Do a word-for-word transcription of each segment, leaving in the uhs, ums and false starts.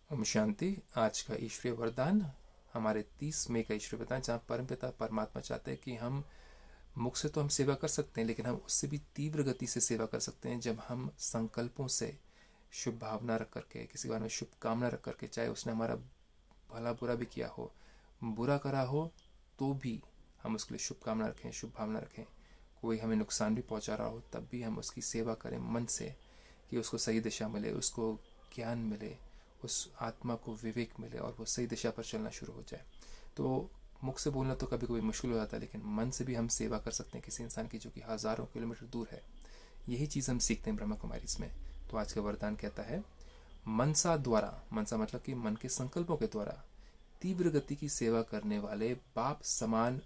ओम शांति। आज का ईश्वरीय वरदान हमारे तीस मई का ईश्वरीय वरदान, जहाँ परमपिता परमात्मा चाहते हैं कि हम मुख से तो हम सेवा कर सकते हैं, लेकिन हम उससे भी तीव्र गति से सेवा कर सकते हैं जब हम संकल्पों से शुभ भावना रख करके, किसी बारे में शुभ कामना रख करके, चाहे उसने हमारा भला बुरा भी किया हो, बुरा करा हो, तो भी हम उसके लिए शुभ कामना रखें, शुभ भावना रखें। कोई हमें नुकसान भी पहुंचा रहा हो तब भी हम उसकी सेवा करें मन से, कि उसको सही दिशा मिले, उसको ज्ञान मिले, उस आत्मा को विवेक मिले और वो सही दिशा पर चलना शुरू हो जाए। तो मुख से बोलना तो कभी कभी मुश्किल हो जाता है, लेकिन मन से भी हम सेवा कर सकते हैं किसी इंसान की जो कि हजारों किलोमीटर दूर है। यही चीज़ हम सीखते हैं ब्रह्मा कुमारी इसमें। तो आज का वरदान कहता है, मनसा द्वारा, मनसा मतलब कि मन के संकल्पों के द्वारा तीव्र गति की सेवा करने वाले बाप समान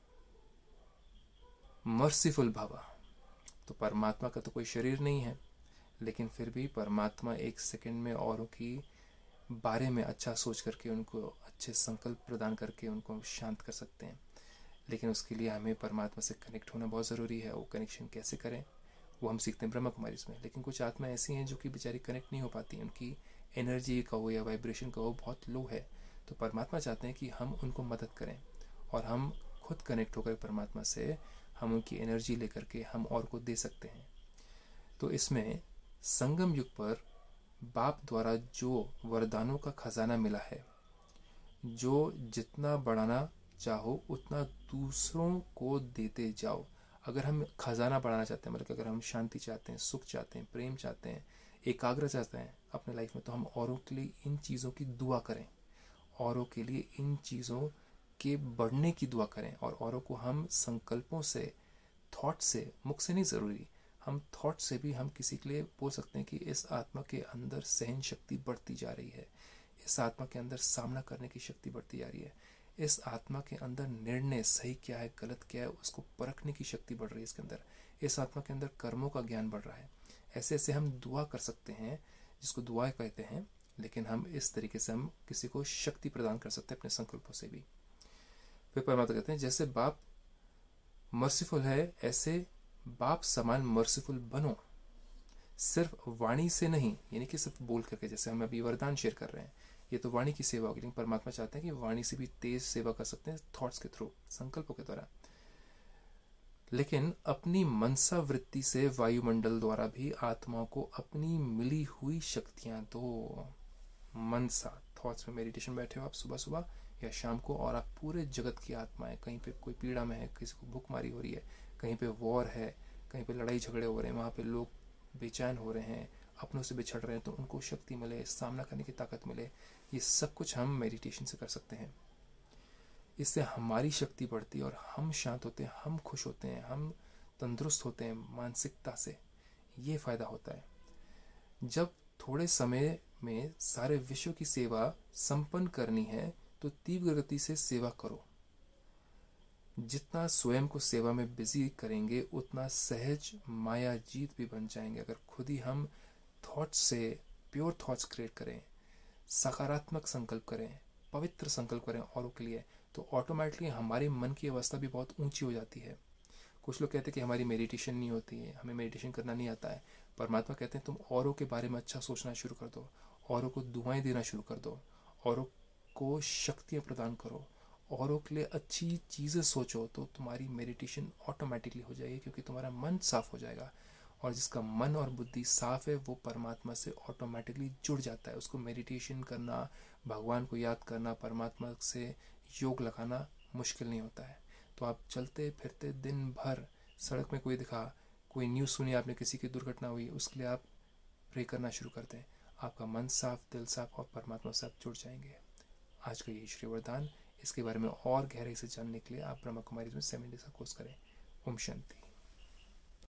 मर्सीफुल भव। तो परमात्मा का तो कोई शरीर नहीं है, लेकिन फिर भी परमात्मा एक सेकंड में औरों की बारे में अच्छा सोच करके, उनको अच्छे संकल्प प्रदान करके उनको शांत कर सकते हैं। लेकिन उसके लिए हमें परमात्मा से कनेक्ट होना बहुत ज़रूरी है। वो कनेक्शन कैसे करें वो हम सीखते हैं ब्रह्मा कुमारी में। लेकिन कुछ आत्मा ऐसी हैं जो कि बेचारी कनेक्ट नहीं हो पाती, उनकी एनर्जी का हो या वाइब्रेशन का हो बहुत लो है। तो परमात्मा चाहते हैं कि हम उनको मदद करें और हम खुद कनेक्ट होकर परमात्मा से हम उनकी एनर्जी लेकर के हम और को दे सकते हैं। तो इसमें संगम युग पर बाप द्वारा जो वरदानों का खजाना मिला है, जो जितना बढ़ाना चाहो उतना दूसरों को देते जाओ। अगर हम खजाना बढ़ाना चाहते हैं, मतलब अगर हम शांति चाहते हैं, सुख चाहते हैं, प्रेम चाहते हैं, एकाग्र चाहते हैं अपने लाइफ में, तो हम औरों के लिए इन चीज़ों की दुआ करें, औरों के लिए इन चीज़ों के बढ़ने की दुआ करें। और औरों को हम संकल्पों से, थॉट से, मुख से नहीं ज़रूरी, हम थॉट से भी हम किसी के लिए बोल सकते हैं कि इस आत्मा के अंदर सहन शक्ति बढ़ती जा रही है, इस आत्मा के अंदर सामना करने की शक्ति बढ़ती जा रही है, इस आत्मा के अंदर निर्णय सही क्या है गलत क्या है उसको परखने की शक्ति बढ़ रही है इसके अंदर, इस आत्मा के अंदर कर्मों का ज्ञान बढ़ रहा है। ऐसे ऐसे हम दुआ कर सकते हैं, जिसको दुआ कहते हैं। लेकिन हम इस तरीके से हम किसी को शक्ति प्रदान कर सकते हैं अपने संकल्पों से भी। फिर परमात्मा कहते हैं, जैसे बाप मर्सीफुल है ऐसे बाप समान मर्सीफुल बनो। सिर्फ वाणी से नहीं, यानी कि सिर्फ बोल करके, जैसे हम अभी वरदान शेयर कर रहे हैं, ये तो वाणी की सेवा होगी, लेकिन परमात्मा चाहते हैं कि वाणी से भी तेज सेवा कर सकते हैं, थॉट्स के थ्रू, संकल्पों के द्वारा। लेकिन अपनी मनसा वृत्ति से वायुमंडल द्वारा भी आत्माओं को अपनी मिली हुई शक्तियां दो। मनसा, थॉट्स में मेडिटेशन बैठे हो आप सुबह सुबह या शाम को, और आप पूरे जगत की आत्माएं, कहीं पे कोई पीड़ा में है, किसी को भूखमारी हो रही है, कहीं पे वॉर है, कहीं पे लड़ाई झगड़े हो रहे हैं, वहाँ पे लोग बेचैन हो रहे हैं, अपनों से बिछड़ रहे हैं, तो उनको शक्ति मिले, सामना करने की ताकत मिले। ये सब कुछ हम मेडिटेशन से कर सकते हैं। इससे हमारी शक्ति बढ़ती है और हम शांत होते हैं, हम खुश होते हैं, हम तंदुरुस्त होते हैं मानसिकता से। ये फायदा होता है। जब थोड़े समय में सारे विश्व की सेवा संपन्न करनी है तो तीव्र गति से सेवा करो। जितना स्वयं को सेवा में बिजी करेंगे उतना सहज माया जीत भी बन जाएंगे। अगर खुद ही हम थॉट्स से प्योर थॉट्स क्रिएट करें, सकारात्मक संकल्प करें, पवित्र संकल्प करें औरों के लिए, तो ऑटोमेटिकली हमारे मन की अवस्था भी बहुत ऊंची हो जाती है। कुछ लोग कहते हैं कि हमारी मेडिटेशन नहीं होती है, हमें मेडिटेशन करना नहीं आता है। परमात्मा कहते हैं तुम औरों के बारे में अच्छा सोचना शुरू कर दो, औरों को दुआएं देना शुरू कर दो, औरों को शक्तियाँ प्रदान करो, औरों के लिए अच्छी चीज़ें सोचो, तो तुम्हारी मेडिटेशन ऑटोमेटिकली हो जाएगी, क्योंकि तुम्हारा मन साफ हो जाएगा। और जिसका मन और बुद्धि साफ है वो परमात्मा से ऑटोमेटिकली जुड़ जाता है। उसको मेडिटेशन करना, भगवान को याद करना, परमात्मा से योग लगाना मुश्किल नहीं होता है। तो आप चलते फिरते दिन भर सड़क में कोई दिखा, कोई न्यूज़ सुनी आपने, किसी की दुर्घटना हुई, उसके लिए आप प्रे करना शुरू कर दें। आपका मन साफ, दिल साफ और परमात्मा से आप जुड़ जाएंगे। आज का ये श्री वरदान। इसके बारे में और गहराई से जानने के लिए आप ब्रह्मा कुमारी में सेवन डेज का कोर्स करें। ओम शांति।